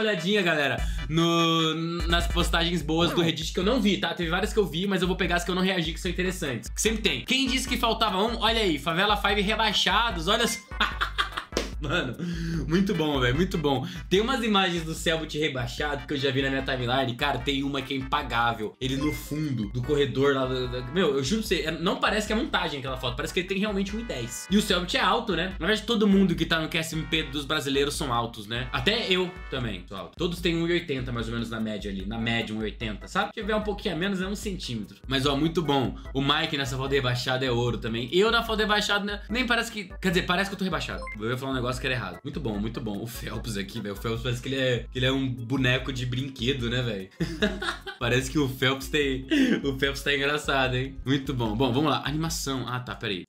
olhadinha, galera, nas postagens boas do Reddit que eu não vi, tá? Teve várias que eu vi, mas eu vou pegar as que eu não reagi, que são interessantes. Que sempre tem. Quem disse que faltava um? Olha aí, Favela 5 rebaixados, olha só. Mano, muito bom, velho, muito bom. Tem umas imagens do Selbit rebaixado que eu já vi na minha timeline. Cara, tem uma que é impagável. Ele no fundo do corredor lá Meu, eu juro pra você, não parece que é montagem aquela foto. Parece que ele tem realmente 1,10. E o Selbit é alto, né? Na verdade, todo mundo que tá no QSMP dos brasileiros são altos, né? Até eu também sou alto. Todos têm 1,80 mais ou menos na média ali. Na média, 1,80, sabe? Se tiver um pouquinho a menos, é 1 centímetro. Mas, ó, muito bom. O Mike nessa foto rebaixada é ouro também. Eu na foto rebaixada, né? Nem parece que... Quer dizer, parece que eu tô rebaixado. Eu ia falar um negócio que era errado. Muito bom, muito bom. O Phelps aqui, velho. O Phelps parece que ele é um boneco de brinquedo, né, velho? Parece que o Phelps tem... O Phelps tá engraçado, hein? Muito bom. Bom, vamos lá. Animação. Ah, tá, peraí.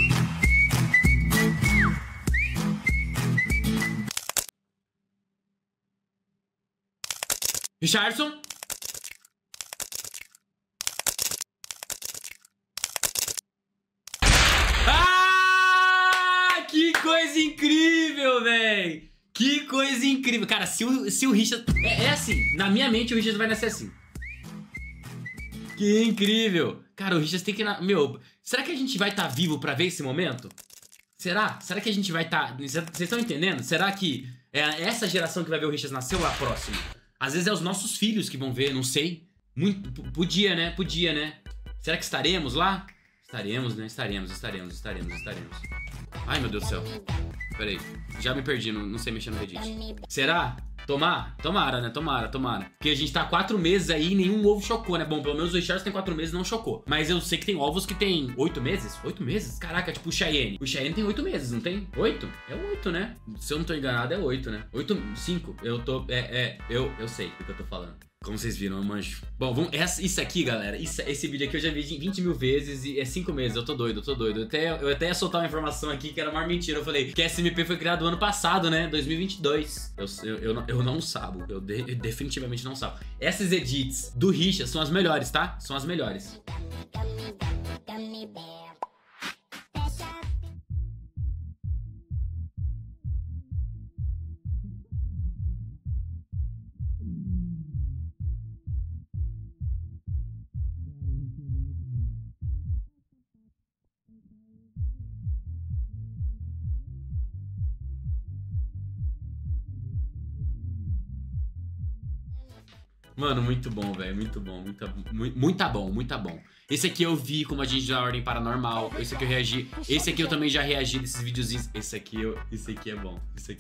Richardson. Que coisa incrível, velho! Que coisa incrível! Cara, se o Richard... É assim, na minha mente o Richard vai nascer assim. Que incrível! Cara, o Richard tem que... Meu, será que a gente vai estar vivo pra ver esse momento? Será? Será que a gente vai estar... Vocês estão entendendo? Será que é essa geração que vai ver o Richard nascer ou a próxima? Às vezes é os nossos filhos que vão ver, não sei. Podia, né? Podia, né? Será que estaremos lá? Estaremos, né? Estaremos. Ai, meu Deus do céu. Pera aí. Já me perdi, não sei mexer no Reddit. Será? Tomara, né? Tomara. Porque a gente tá há 4 meses aí e nenhum ovo chocou, né? Bom, pelo menos o Richard tem 4 meses e não chocou. Mas eu sei que tem ovos que tem 8 meses. 8 meses? Caraca, tipo o Cheyenne. O Cheyenne tem 8 meses, não tem? 8? É 8, né? Se eu não tô enganado, é 8, né? 8, 5. Eu tô... Eu sei do que eu tô falando. Como vocês viram, eu manjo. Bom, isso aqui, galera, esse vídeo aqui eu já vi 20 mil vezes e é 5 meses, eu tô doido. Eu até ia soltar uma informação aqui que era uma mentira. Eu falei que SMP foi criado ano passado, né? 2022. Eu não sabo, eu definitivamente não sabo. Essas edits do Richard são as melhores, tá? São as melhores. Mano, muito bom, velho, muito bom, muito bom. Esse aqui eu vi como a gente da Ordem Paranormal, esse aqui eu reagi, esse aqui eu também já reagi desses videozinhos, esse aqui é bom.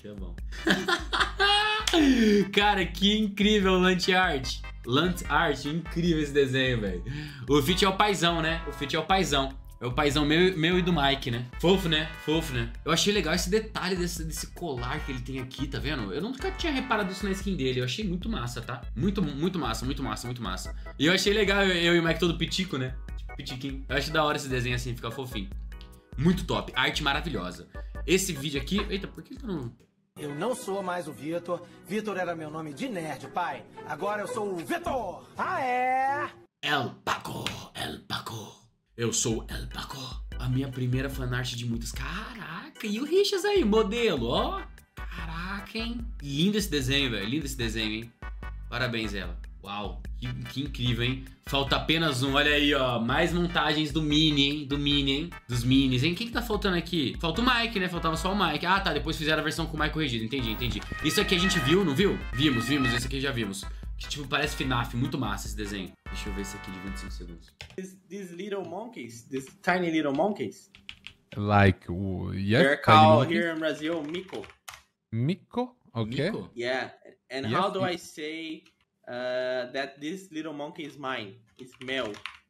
Cara, que incrível, Lant Art, incrível esse desenho, velho. O Fit é o paizão, né? É o paizão meu e do Mike, né? Fofo, né? Eu achei legal esse detalhe desse colar que ele tem aqui, tá vendo? Eu nunca tinha reparado isso na skin dele. Eu achei muito massa, tá? Muito massa. E eu achei legal eu e o Mike todo pitico, né? Tipo, pitiquinho. Eu acho da hora esse desenho assim, fica fofinho. Muito top. Arte maravilhosa. Esse vídeo aqui... Eita, por que ele tá no... Eu não sou mais o Vitor. Vitor era meu nome de nerd, pai. Agora eu sou o Vitor. Ah, é? El Paco. Eu sou El Paco. A minha primeira fanart de muitas. Caraca, e o Richard aí, modelo, ó. Caraca, hein. Lindo esse desenho, velho. Hein. Parabéns, ela. Uau, que incrível, hein. Falta apenas um, olha aí, ó. Mais montagens do Mini, hein. Dos Minis, hein. Quem que tá faltando aqui? Falta o Mike, né. Faltava só o Mike. Ah, tá, depois fizeram a versão com o Mike corrigido. Entendi. Isso aqui a gente viu, não viu? Vimos. Esse aqui já vimos. Que tipo, parece FNAF, muito massa esse desenho. Deixa eu ver esse aqui de 25 segundos. These little monkeys, these tiny little monkeys. Like, yes, they're called here in Brazil, Mico. Mico? Okay. Mico? Yeah, and Yes, how do I say that this little monkey is mine? It's Mel.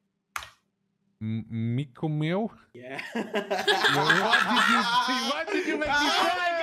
Mico meu? Yeah. What did you make me cry?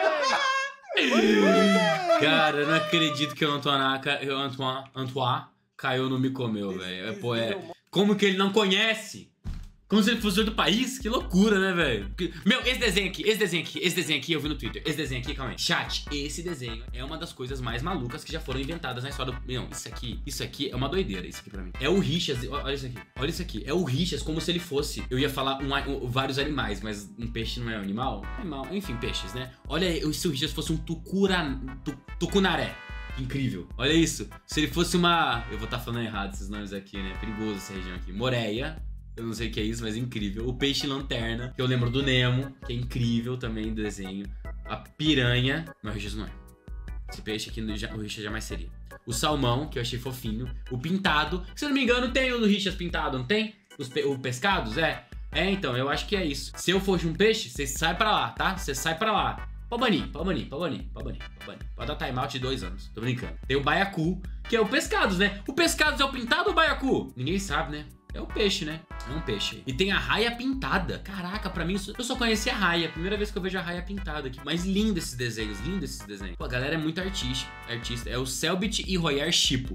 Cara, eu não acredito que o Antoine caiu no Micomeu, velho. Como que ele não conhece? Como se ele fosse de outro país? Que loucura, né, velho? Meu, esse desenho aqui eu vi no Twitter. Esse desenho aqui, calma aí. Chat, esse desenho é uma das coisas mais malucas que já foram inventadas na história do... Não, isso aqui é uma doideira, isso aqui pra mim. É o Richard, olha isso aqui. É o Richard como se ele fosse... Eu ia falar vários animais, mas um peixe não é um animal? Animal, enfim, peixes, né? Olha aí, se o Richard fosse um tucunaré. Incrível. Olha isso. Se ele fosse uma... Eu vou estar falando errado esses nomes aqui, né? Perigoso essa região aqui. Moreia. Eu não sei o que é isso, mas é incrível. O peixe lanterna, que eu lembro do Nemo, que é incrível também do desenho. A piranha. Mas o Richas não é. Esse peixe aqui o Richas jamais seria. O salmão, que eu achei fofinho. O pintado. Se eu não me engano, tem o do Richas pintado, não tem? O pescados, é. É, então, eu acho que é isso. Se eu fosse um peixe, você sai pra lá, tá? Você sai pra lá. Pode banir. Pode dar timeout de 2 anos. Tô brincando. Tem o baiacu, que é o pescados, né? O pescados é o pintado ou o baiacu? Ninguém sabe, né? É o peixe, né? É um peixe. E tem a raia pintada. Caraca, pra mim, eu só conheci a raia. Primeira vez que eu vejo a raia pintada aqui. Mas lindo esses desenhos, lindo esses desenhos. Pô, a galera é muito artista. É o Selbit e Royer Chipo.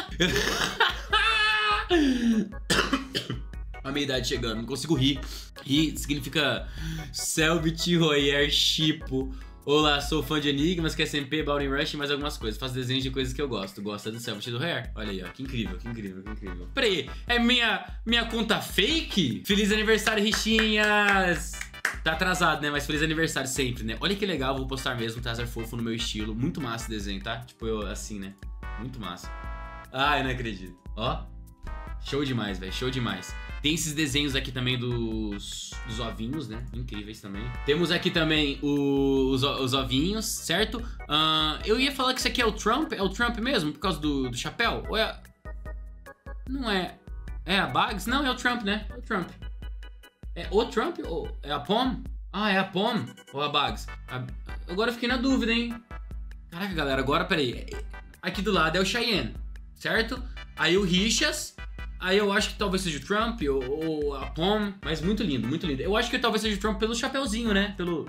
A minha idade chegando, não consigo rir. Rir significa Selbit Royer Chipo. Olá, sou fã de Enigmas, QSMP, Bowling Rush e mais algumas coisas. Faço desenhos de coisas que eu gosto. Gosta do Selbit e do Royer. Olha aí, ó. Que incrível, que incrível, que incrível. Peraí, é minha conta fake? Feliz aniversário, Richinhas! Tá atrasado, né? Mas feliz aniversário sempre, né? Olha que legal, vou postar mesmo um Taser fofo no meu estilo. Muito massa o desenho, tá? Tipo, eu assim, né? Muito massa. Ai, não acredito. Ó. Show demais, velho. Show demais. Tem esses desenhos aqui também dos ovinhos, né? Incríveis também. Temos aqui também os ovinhos, certo? Eu ia falar que isso aqui é o Trump. É o Trump mesmo? Por causa do chapéu? Ou é... Não é... É a Bugs? Não, é o Trump, né? É o Trump. É o Trump ou é a Pom? Ah, é a Pom ou a Bugs? Agora eu fiquei na dúvida, hein? Caraca, galera. Agora, peraí. Aqui do lado é o Cheyenne, certo? Aí o Richas... Aí eu acho que talvez seja o Trump ou a Pom, mas muito lindo, muito lindo. Eu acho que talvez seja o Trump pelo chapeuzinho, né? Pelo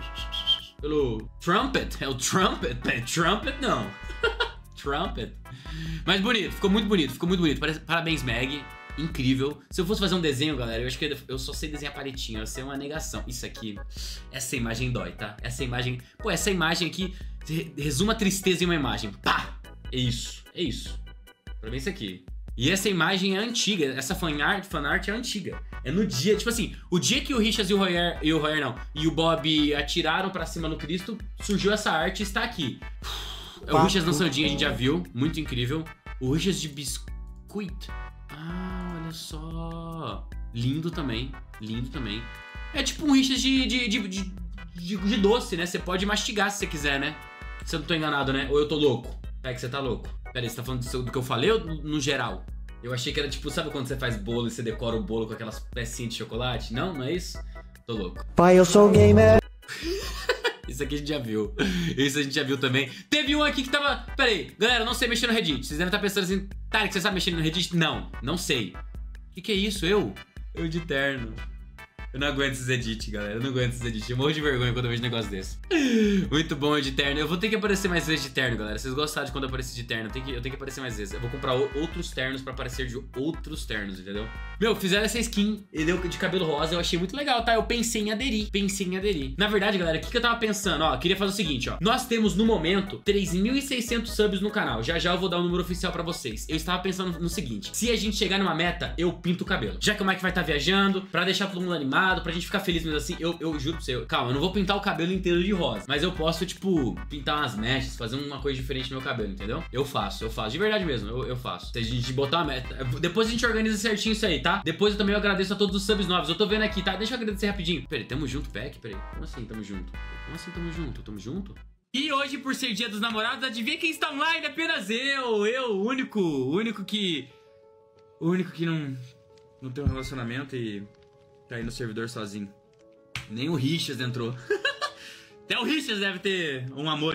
Trumpet. É o Trumpet? É Trumpet? Não. Trumpet. Mas bonito, ficou muito bonito, ficou muito bonito. Parabéns, Meg. Incrível. Se eu fosse fazer um desenho, galera, eu acho que eu só sei desenhar palitinho. Eu sei uma negação. Isso aqui, essa imagem dói, tá? Essa imagem... Pô, essa imagem aqui resuma a tristeza em uma imagem. Pá! É isso, é isso. Pra mim isso aqui. E essa imagem é antiga, essa fanart é antiga. É no dia, tipo assim, o dia que o Richas e o Bob atiraram pra cima no Cristo, surgiu essa arte e está aqui. O Richas dançandinho a gente já viu, muito incrível. O Richas de biscuit. Ah, olha só. Lindo também, lindo também. É tipo um Richas de doce, né? Você pode mastigar se você quiser, né? Se eu não tô enganado, né? Ou eu tô louco? É que você tá louco. Pera aí, você tá falando do que eu falei ou no geral? Eu achei que era tipo, sabe quando você faz bolo e você decora o bolo com aquelas pecinhas de chocolate? Não, não é isso? Tô louco. Pai, eu sou gamer. Isso aqui a gente já viu. Isso a gente já viu também. Teve um aqui que tava... Pera aí, galera, eu não sei mexer no Reddit. Vocês devem estar pensando assim, Tarek, você sabe mexer no Reddit? Não, não sei. O que é isso? Eu de terno. Eu não aguento esses edits, galera. Eu não aguento esses edits. Eu morro de vergonha quando eu vejo um negócio desse. Muito bom de terno. Eu vou ter que aparecer mais vezes de terno, galera. Vocês gostaram de quando eu apareci de terno? Eu tenho que aparecer mais vezes. Eu vou comprar outros ternos pra aparecer de outros ternos, entendeu? Meu, fizeram essa skin de cabelo rosa. Eu achei muito legal, tá? Eu pensei em aderir. Na verdade, galera, o que eu tava pensando? Ó, eu queria fazer o seguinte, ó. Nós temos, no momento, 3.600 subs no canal. Já já eu vou dar o número oficial pra vocês. Eu estava pensando no seguinte. Se a gente chegar numa meta, eu pinto o cabelo. Já que o Mike vai estar viajando, pra deixar todo mundo animado, pra gente ficar feliz mesmo assim, eu juro pra você, calma, eu não vou pintar o cabelo inteiro de rosa, mas eu posso, tipo, pintar umas mechas, fazer uma coisa diferente no meu cabelo, entendeu? Eu faço, de verdade mesmo, eu faço. Se a gente botar uma meta, depois a gente organiza certinho isso aí, tá? Depois eu também agradeço a todos os subs novos, eu tô vendo aqui, tá? Deixa eu agradecer rapidinho. Peraí, tamo junto, Peck? Peraí, como assim tamo junto? Como assim tamo junto? Tamo junto? E hoje, por ser dia dos namorados, adivinha quem está online? Apenas eu, o único que não tem um relacionamento e tá aí no servidor sozinho. Nem o Richas entrou. Até o Richas deve ter um amor.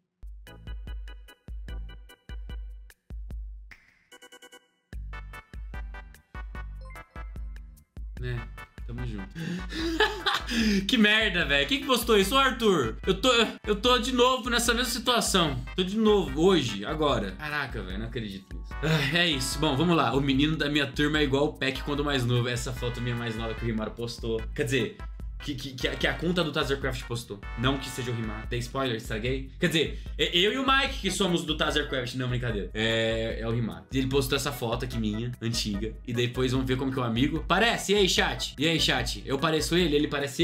Né, tamo junto. Que merda, velho. Quem que postou isso? Ô, Arthur. Eu tô de novo nessa mesma situação. Tô de novo, hoje, agora. Caraca, velho, não acredito nisso. É isso. Bom, vamos lá. O menino da minha turma é igual o Peck quando mais novo. Essa foto minha mais nova que o Rimar postou. Quer dizer, que a conta do Tazercraft postou. Não que seja o Rimar. Dei spoiler, estraguei. Quer dizer, eu e o Mike que somos do Tazercraft. Não, brincadeira. É o Rimar. Ele postou essa foto aqui minha, antiga. E depois vamos ver como que é o amigo. Parece? E aí, chat? Eu pareço ele? Ele parece eu?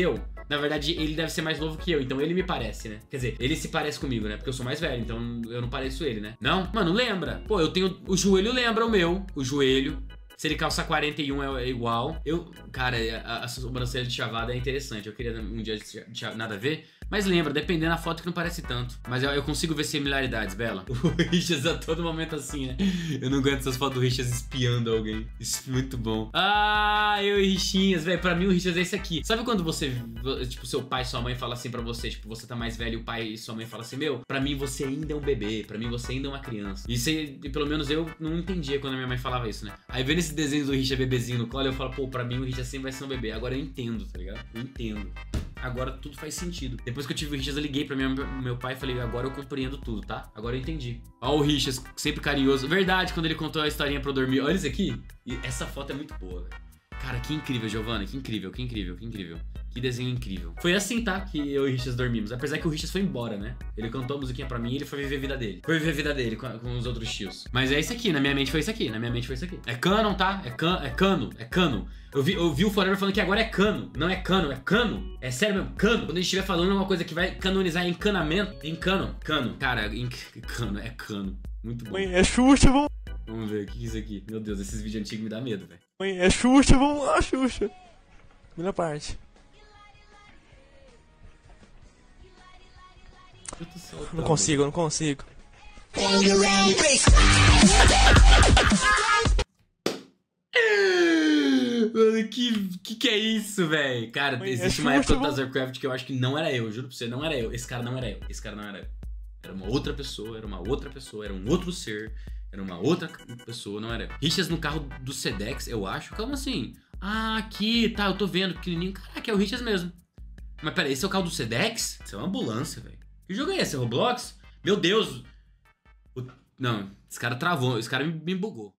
Na verdade, ele deve ser mais novo que eu, então ele me parece, né? Quer dizer, ele se parece comigo, né? Porque eu sou mais velho, então eu não pareço ele, né? Não? Mano, lembra. Pô, eu tenho... O joelho lembra o meu. O joelho. Se ele calça 41 é igual. Cara, a sobrancelha de chavada é interessante. Eu queria um dia nada a ver. Mas lembra, dependendo da foto que não parece tanto. Mas eu consigo ver similaridades, Bela. O Richas a todo momento assim, né? Eu não aguento essas fotos do Richas espiando alguém. Isso é muito bom. Ah, eu e Richinhas, velho. Pra mim o Richas é esse aqui. Sabe quando você, tipo, seu pai e sua mãe falam assim pra você, tipo, você tá mais velho e o pai e sua mãe falam assim, meu, pra mim você ainda é um bebê. Pra mim você ainda é uma criança. E pelo menos eu não entendia quando a minha mãe falava isso, né? Aí vendo esse desenho do Richas bebezinho no colo, eu falo, pô, pra mim o Richas sempre vai ser um bebê. Agora eu entendo, tá ligado? Eu entendo. Agora tudo faz sentido. Depois que eu tive o Richas, eu liguei pra meu pai e falei, agora eu compreendo tudo, tá? Agora eu entendi. Ó o Richas, sempre carinhoso. Verdade, quando ele contou a historinha pra eu dormir. Olha isso aqui. E essa foto é muito boa, velho. Cara, que incrível, Giovana. Que incrível, que incrível, que incrível. Que desenho incrível. Foi assim, tá? Que eu e o Richas dormimos. Apesar que o Richas foi embora, né? Ele cantou a musiquinha pra mim e ele foi viver a vida dele. Foi viver a vida dele com os outros tios. Mas é isso aqui. Na minha mente foi isso aqui. Na minha mente foi isso aqui. É canon, tá? É cano. É cano. Eu vi o Forever falando que agora é cano. Não é cano, é cano. É sério mesmo, cano. Quando a gente estiver falando uma coisa que vai canonizar encanamento, em cano. Cano. Cara, cano, é cano. Muito bom. Mãe, é Xuxa, vamos... Vamos ver, o que é isso aqui? Meu Deus, esses vídeos antigos me dá medo, velho. Mãe, é Xuxa, vamos lá, Xuxa. Primeira parte. Eu tô soltando. Não consigo, não consigo. Mano, que é isso, velho? Cara, Mãe, existe uma época do Tazercraft que eu acho que não era eu, juro pra você, não era eu. Esse cara não era eu, esse cara não era eu. Era uma outra pessoa, era um outro ser, era uma outra pessoa, não era eu. Richas no carro do Sedex, eu acho. Como assim? Ah, aqui, tá, eu tô vendo, pequenininho. Caraca, é o Richas mesmo. Mas pera, esse é o carro do Sedex? Isso é uma ambulância, velho. Que jogo é esse? É Roblox? Meu Deus! Não, esse cara travou, esse cara me bugou.